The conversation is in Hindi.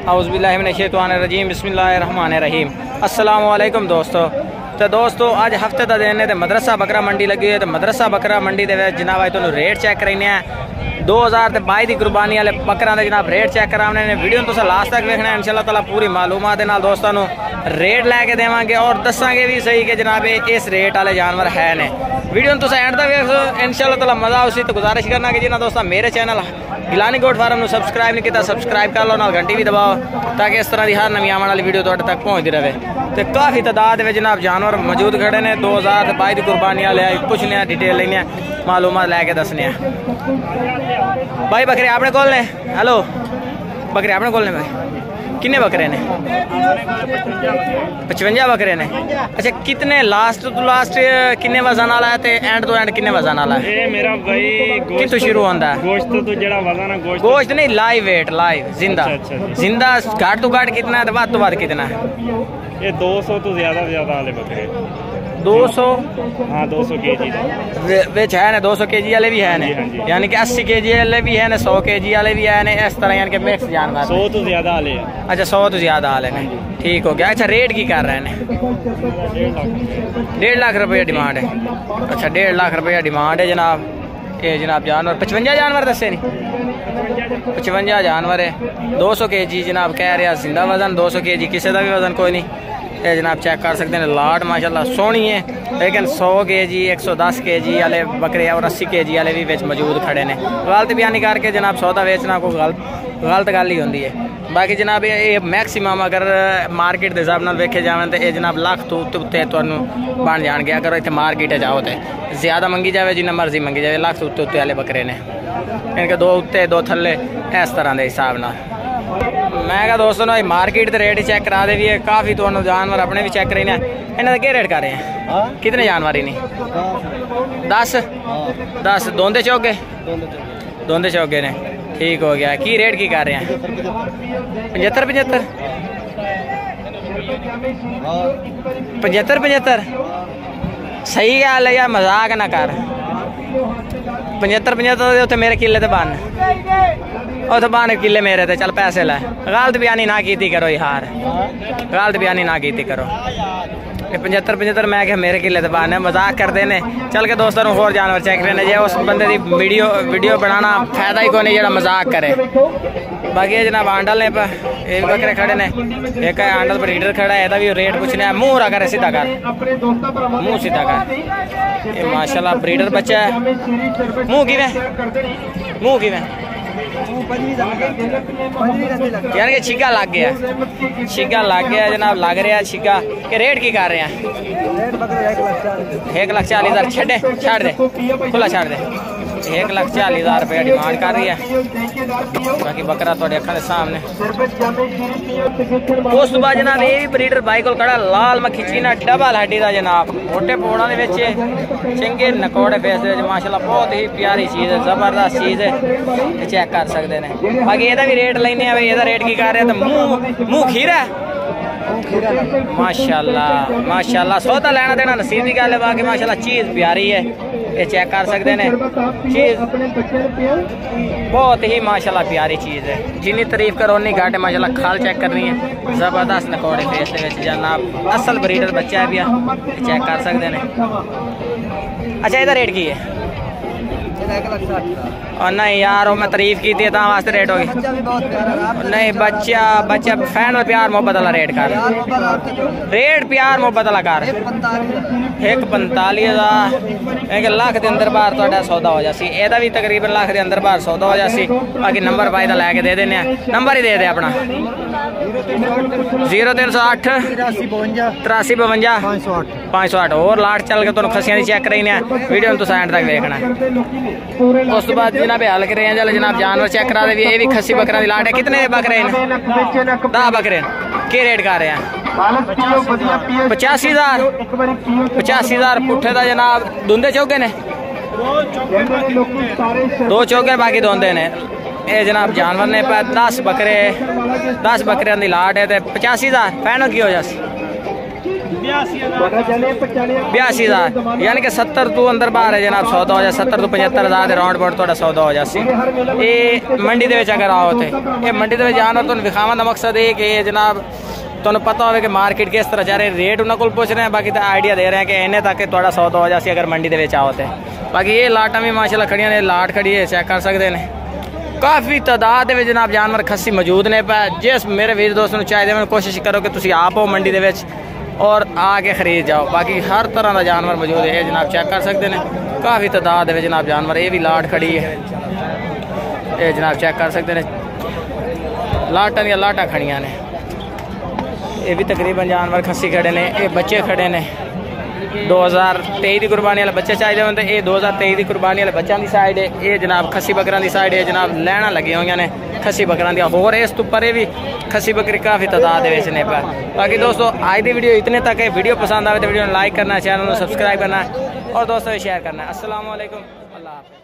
औज़ुबिल्लाहि मिनश्शैतानिर्रजीम बिस्मिल्लाहिर्रहमानिर्रहीम। अस्सलामु अलैकुम दोस्तों। तो दोस्तों अज हफ्ते का दिन है तो मदरसा बकरा मंडी लगी हुई है। तो मदरसा बकरा मंडी के जनाब अज तुहानू रेट चेक कराने हैं 2022 की कुर्बानी वाले बकरा के जनाब रेट चेक कराने ने। वीडियो तुम लास्ट तक देखना है, इंशाअल्लाह ताला पूरी मालूमात के नाल दोस्तों रेट लैके देवांगे और दसांगे भी सही कि जनाब इस रेट वाले जानवर है ने। वीडियो तुम एंड तक देखो, इंशाअल्लाह ताला मज़ा उसी। तो गुजारिश करना कि जिन्हें दोस्तों मेरे channel Gilani goat farm subscribe नहीं किया सब्सक्राइब कर लो, नाल घंटी भी दबाओ ताकि इस तरह की हर नवी आने वाली वीडियो तुहाडे तक पहुँचती रहे। तो काफ़ी तादाद में जनाब जानवर मौजूद खड़े ने 2022 की कुर्बानी वाले। पुछने डिटेल लेने मालूमात लैके दसने भाई। बकरे अपने कोल ने? हेलो, बकरे अपने कोल ने भाई? किन्ने बकरे ने? 55 बकरे ने। अच्छा, कितने लास्ट टू लास्ट किन्ने वजन वाला है ते एंड तो एंड किन्ने वजन वाला है? ये मेरा भाई गोश्त कितों शुरू होता है? गोश्त तो जेड़ा वजन है गोश्त नहीं, लाइव वेट, लाइव जिंदा। जिंदा घट तो घट कितना है तो बाद कितना है? ये 200 तो ज्यादा वाले बकरे 200। हाँ 200 kg विच है ने 200 kg वाले भी है ने, यानी कि 80 kg वाले भी है ने, 100 kg वाले भी है ने, इस तरह यानी कि मिक्स जानवर। 100 तो ज्यादा वाले। अच्छा 100 तो ज्यादा वाले ने, ठीक हो गया। अच्छा रेट की कर रहे हैं? 1.5 लाख रुपये डिमांड है। अच्छा 1.5 लाख रुपया डिमांड है जनाब। ये जनाब जानवर 55 जानवर दसे नहीं, 55 जानवर है। 200 kg जनाब कह रहा जिंदा वजन, 200 kg किसी का भी वजन कोई नहीं। ये जनाब चेक कर सकते हैं, लाट माशाल्लाह सोहनी है। लेकिन 100 kg 110 kg वाले बकरे और 80 kg वाले भी विच मौजूद खड़े ने। गलत बयानी करके जनाब सौदा बेचना कोई गलत गल ही होंगी है। बाकी जनाब ये मैक्सीमम अगर मार्केट के हिसाब से वेखे जाए तो ये जनाब लाख तो उत्ते तुहानू बन जाएंगे। अगर इतने मार्केट जाओ तो ज़्यादा मंगी जाए जिन्ना मर्जी मंगी जाए, लाख तो उत्ते वाले बकरे ने। इनके 2 उत्ते 2 थले इस तरह के हिसाब न। मैं क्या दोस्तों ना मार्केट के रेट ही चेक करा दे भी है। काफ़ी तो जानवर अपने भी चेक करें। इन्होंने क्या रेट कर रहे हैं? कितने जानवर ही नहीं? 10 दोंदे चौके ने, ठीक हो गया। की रेट की कर रहे हैं? 75 सही गल है यार, मजाक ना कर। 75 तो मेरे किले तो बन तो बन किले मेरे तो चल पैसे लै। गलत बयानी ना की करो यार, गलत बयानी ना की करो। 75 मैं क्या मेरे किले तो बन है, मजाक करते हैं। चल के दोस्तों होर जानवर चेक करने जे उस बंदे की वीडियो बनाना फायदा ही कोई नहीं जो मजाक करे। बाकी ये जनाब आंडल ने ये भी बकरे खड़े ने। एक आंडल ब्रीडर खड़ा है, भी रेट पूछने है। मुँह रहा सीधा कर, मुँह सीधा कर। ये माशाल्लाह ब्रीडर बच्चा है। मुँह की यानी कि छिगा लग गया, जनाब लग रहा है छिगा। के रेट की कर रहे हैं? 1,40,000 छड़ दे खुला छड़ दे। 1,40,000 रुपया डिमांड कर रही है। बाकी बकरा थोड़े अखा के सामने। उस बाद जनाब ये भी ब्रीडर बाई को खड़ा लाल मक्खी चीना डबल हड्डी का जनाब, मोटे पोड़ा के चंगे नकोड़े फेस माशाल्लाह बहुत ही प्यारी चीज़ है, जबरदस्त चीज़ है। चेक कर सकते हैं। बाकी यदा भी रेट लेने भाई, यदा रेट की कर रहे हैं तो मुँह खीरा माशाल्लाह सौदा लेना देना नसीब की गल है। बाकी माशाल्लाह चीज़ प्यारी है, ये चेक कर सकते हैं। चीज़ बहुत ही माशाल्लाह प्यारी चीज़ है, जिन्नी तारीफ करो उन्नी घट है। माशाल्लाह खाल चेक करनी है, जबरदस्त नकोड़े फेस जनाब, असल ब्रीडर बच्चा है भैया, चेक कर सकते हैं। अच्छा ਇਹਦਾ रेट की है? और नहीं यार वो मैं तारीफ की थी वास्ते रेट होगी। नहीं बच्चा फैन प्यार मोहब्बत वाला रेट कर, रेट प्यार मोहब्बत वाला कर। 1,45,000 एक लाख के अंदर बाहर तो सौदा हो जासी। एदा भी तकरीबन लाख के अंदर बाहर सौदा हो जासी। बाकी नंबर भाई का लैके दे देने, नंबर ही दे दे अपना 0308 83 52 508। और लाट चल के तुम खसियां चेक कराई ने। वीडियो तुम एंड तक देखना। उस बाद जनाब हल कर जनाब जानवर चेक करा दे। ये भी खसी बकरा की लाट है। कितने बकरे हैं? 10 बकरे। के रेट कर रहे हैं? 85,000 पुट्ठे का जनाब। धुंधे चौके ने? 2 चौके, बाकी धुंधे ने। ये जनाब जानवर ने 10 बकरे की लाट है तो 85,000 फैनल की हो जासी। 82,000 यानी कि 70 तो अंदर बाहर है जनाब सौदा हो जाए 70 तो 75,000 के राउंड बोर्ड थोड़ा सौदा हो जासी। ये मंडी दे अगर आओ तो ये मंडी दे जानवर तुम विखावन का मकसद है कि जनाब तुम पता हो कि मार्केट किस तरह जा रहे रेट उन्होंने को पूछ रहे हैं बाकी तो आइडिया दे रहे हैं कि इन्हें तक थोड़ा सौदा हो जासी अगर मंडी दे आओ तो। बाकी ये लाटा भी माशाल्लाह खड़ियां ने लाट खड़ी है चेक कर सकते हैं काफ़ी तादाद में जनाब जानवर खस्सी मौजूद ने पे जिस मेरे वीर दोस्तों चाहिए कोशिश करो कि तुम आप हो मंडी दे और आके खरीद जाओ। बाकी हर तरह का जानवर मौजूद है जनाब चेक कर सकते हैं काफ़ी तादाद में जनाब जानवर ये भी लाट खड़ी है ये जनाब चेक कर सकते हैं लाटा या लाटा खड़ियाँ ने ये भी तकरीबन जानवर खस्सी खड़े ने ये बच्चे खड़े ने 2023 की कुर्बानी वाले बच्चे चाहिए होंगे ये 2023 की कुर्बानी वाले बच्चों की साइड है ये जनाब खस्सी बकरां की साइड है जनाब लैना लगी हुई ने खस्सी बकरां दी होर इस तो परे भी खस्सी बकरी काफ़ी तादाद ने पे। बाकी दोस्तों आज की वीडियो इतने तक है वीडियो पसंद आए तो वीडियो लाइक करना चैनल को सब्सक्राइब करना और दोस्तों शेयर करना। अस्सलाम वालेकुम अल्लाह हाफ़िज़।